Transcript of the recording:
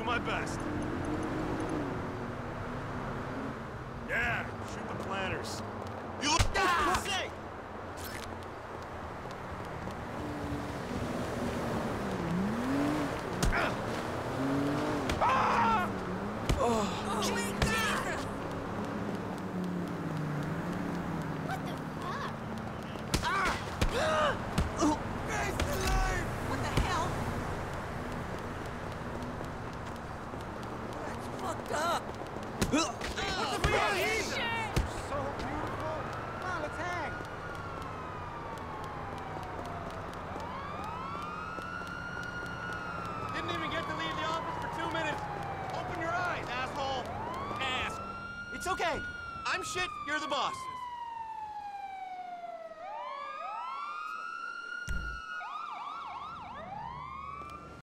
do my best. Yeah, shoot the planters. You look sick! Didn't even get to leave the office for 2 minutes. Open your eyes, asshole. Ass. It's okay. I'm shit, you're the boss.